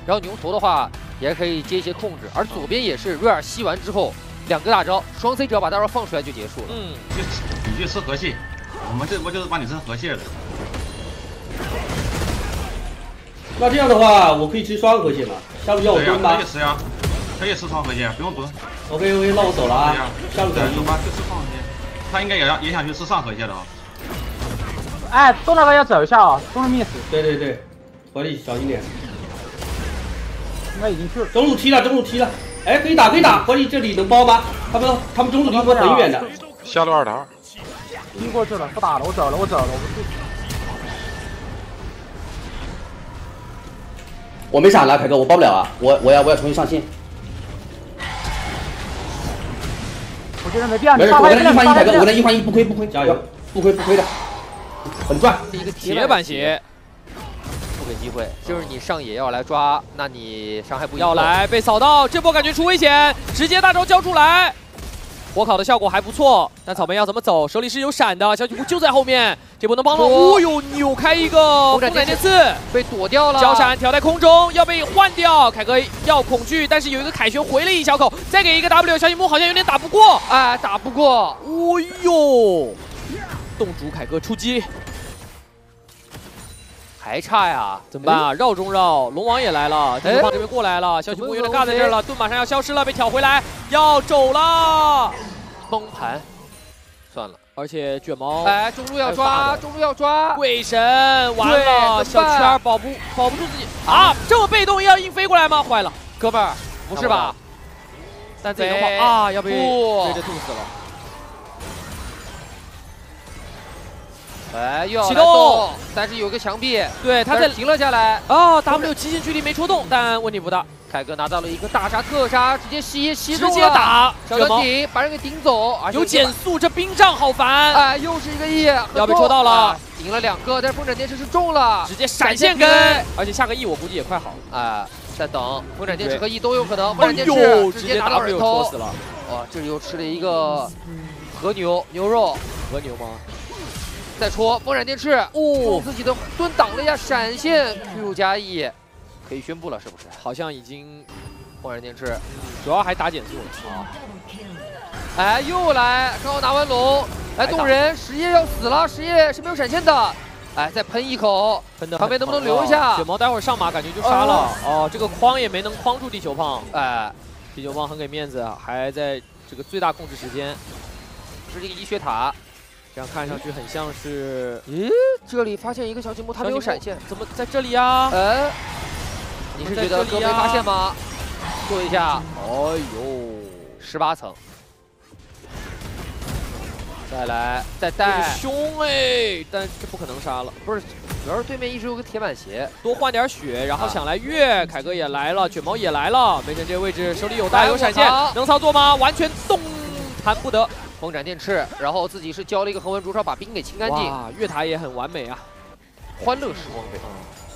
然后牛头的话也可以接一些控制，而左边也是瑞尔吸完之后2个大招，双 C 只要把大招放出来就结束了。 你去吃河蟹，我们这波就是帮你吃河蟹的。 那这样的话，我可以吃双河蟹吗？下路要我蹲吗？ 可以吃呀，可以吃双河蟹，不用蹲。 OK， 那我走了啊。下路走吧，就吃双河蟹。他应该也想去吃上河蟹的啊。 哎，东那个要走一下啊，中路 miss。 对，合理，小心点。 应该已经去了。 中路踢了。哎，可以打，合理这里能包吗？他们中路离我很远的。 下路2打2。 踢过去了，不打了，我走了，我不去。 我没闪了，凯哥，我包不了啊，我要重新上线。 我觉得没必要， 没事，我跟他1换1，凯哥，我跟他1换1，不亏，加油，不亏的，很赚。 一个铁板鞋，不给机会，就是你上野要来抓，那你伤害不要来被扫到，这波感觉出危险，直接大招交出来。火烤的效果还不错，但草莓要怎么走？手里是有闪的，小曲库就在后面，这波能帮到。哦呦，扭开一个风斩电刺， 被躲掉了。 交闪挑在空中，要被换掉。凯哥要恐惧，但是有一个凯旋回了一小口，再给一个 W， 小曲木好像有点打不过， 哎，打不过。 哦呦，洞主凯哥出击。 还差呀， 怎么办啊？绕中绕，龙王也来了，地球胖这边过来了，小曲木有点尬在这儿了，盾马上要消失了，被挑回来，要走了， 崩盘，算了。 而且卷毛， 哎，中路要抓， 鬼神完了，小圈保不住自己啊！这么被动要硬飞过来吗？坏了， 哥们儿，不是吧？ 但自己能跑啊，要被追着吐死了。 哎，又要启动， 但是有个墙壁， 对，他在停了下来。 啊 ，W 极限距离没戳动，但问题不大。 凯哥拿到了一个大杀特杀，直接吸中了， 直接打， 小短顶把人给顶走， 有减速，这冰杖好烦。 哎，又是一个 E， 要被戳到了， 顶了2个，但是风斩电池是中了， 直接闪现跟，而且下个 E 我估计也快好了。 哎，再等，风斩电池和 E 都有可能，风斩电池直接拿到人头， 戳死了。 哇，这里又吃了一个和牛肉， 和牛吗？ 再戳风斩电翅，用自己的盾挡了一下闪现 ，Q 加 E， 可以宣布了是不是？ 好像已经风斩电翅， 主要还打减速了啊！ 哎，又来，刚好拿完龙，来动人，实业要死了，实业是没有闪现的，哎，再喷一口， 喷的旁边能不能留一下？ 卷毛待会儿上马感觉就杀了，哦，这个框也没能框住地球胖， 哎， 地球胖很给面子，还在这个最大控制时间， 是这个医学塔。 这样看上去很像是， 咦，这里发现一个小积木，它没有闪现， 怎么在这里呀？ 你是觉得哥没发现吗？做一下，哎呦，18层，再来，再带， 凶哎，但这不可能杀了， 不是，主要是对面一直有个铁板鞋， 多换点血，然后想来越，凯哥也来了，卷毛也来了，梅珍这个位置手里有大有闪现，能操作吗？完全动弹不得。 风斩电翅，然后自己是交了一个恒温灼烧，把冰给清干净。 哇，越塔也很完美啊！ 欢乐时光杯，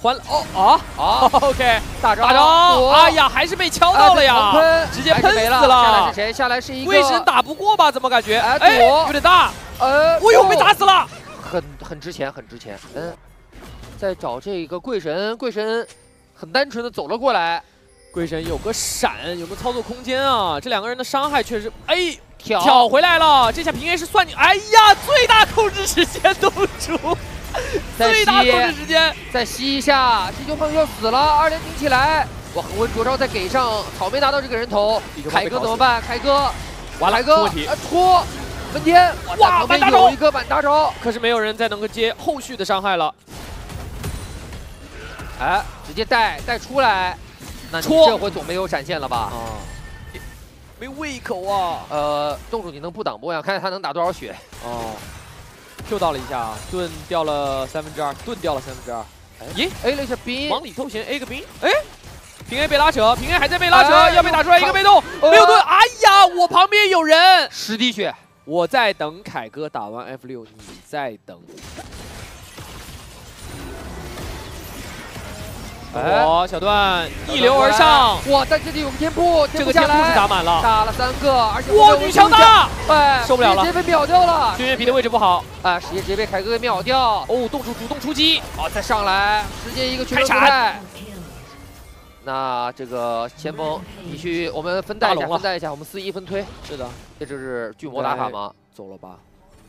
OK， 大招， 哎呀，还是被敲到了呀，直接喷死了。 下来是谁？下来是一个贵神打不过吧？怎么感觉？ 哎， 有点大。我又被打死了， 很值钱，很值钱。再找这个贵神，贵神很单纯的走了过来。 贵神有个闪，有个操作空间啊！这2个人的伤害确实，哎。挑回来了，这下平 A 是算你，哎呀，最大控制时间冻住，最大控制时间， 再吸一下，地球胖要死了，2连顶起来，哇，恒温灼烧再给上，草莓拿到这个人头，凯哥怎么办？凯哥， 完了， 凯哥，戳，问天， 哇， 板大招，有一个板大招， 可是没有人再能够接后续的伤害了， 哎，直接带出来，那你这回总没有闪现了吧？ 没胃口啊！ 洞主你能不挡不呀？看看他能打多少血。 哦 ，Q 到了一下，盾掉了2/3，盾掉了2/3。咦 ，A 了一下冰， 往里偷闲 A 个冰，哎，平 A 被拉扯，平 A 还在被拉扯，要被打出来一个被动，没有盾，哎呀，我旁边有人 ，10滴血， 我在等凯哥打完 F6，你在等。我小段一流而上， 哇！但这里有个天铺， 这个天铺是打满了， 打了3个，而且哇，女强大， 哎， 受不了了， 直接被秒掉了。 轩辕皮的位置不好， 啊，实业直接被凯哥给秒掉。 哦，洞主主动出击， 再上来，直接一个全开铲， 那这个前锋，你去我们分带一下， 大龙了分带一下，我们4-1分推。 是的， 这就是巨魔打法吗？ 走了吧？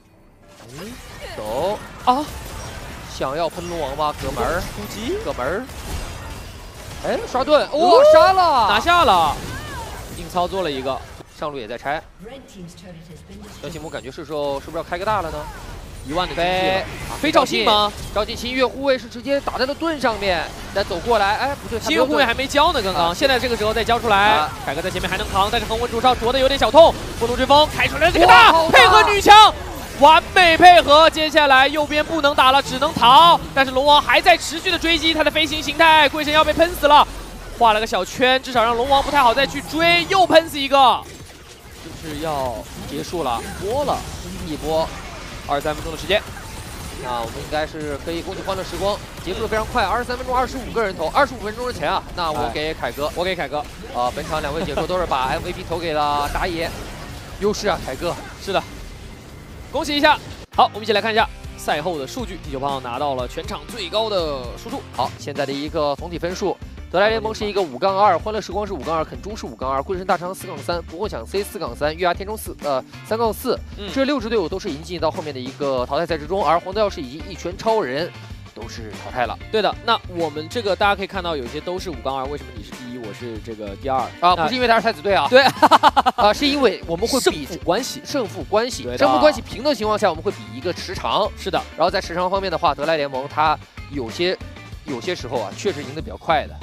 走啊！ 想要喷龙王吗，哥们儿？ 突击， 哥们儿。哎，刷盾，哇，杀了， 拿下了，硬操作了一个， 上路也在拆。小西姆感觉是时候是不是要开个大了呢 ？1万的经济飞了，飞赵信吗？ 赵信新月护卫是直接打在了盾上面，再走过来，哎，不对， 新月护卫还没交呢，刚刚，现在这个时候再交出来，凯哥在前面还能扛，但是恒温主上灼的有点小痛，过路追风开出来这个大，配合女枪。完美配合，接下来右边不能打了，只能逃。但是龙王还在持续的追击他的飞行形态，贵神要被喷死了，画了个小圈，至少让龙王不太好再去追，又喷死一个，就是要结束了，播了一波 ，23分钟的时间。 那我们应该是可以恭喜欢乐时光，结束的非常快，23分钟25个人投，25分钟之前啊，那我给凯哥， 我给凯哥。 本场2位解说都是把 MVP 投给了打野，优势啊，凯哥。 是的。恭喜一下！好，我们一起来看一下赛后的数据。第9棒拿到了全场最高的输出。 好，现在的一个总体分数，德莱联盟是一个5-2，欢乐时光是5-2，肯猪是5-2，贵神大肠4-3，不共享 C 4-3，月牙天中3-4，这6支队伍都是已经进到后面的一个淘汰赛之中，而黄道钥匙以及一拳超人都是淘汰了。 对的，那我们这个大家可以看到，有些都是5-2，为什么你是第1，我是这个第2 啊？不是因为他是太子队啊？ 对是因为我们会比胜负关系，胜负关系平的情况下，我们会比一个时长。 是的， 然后在时长方面的话，德莱联盟它有些时候啊，确实赢得比较快的。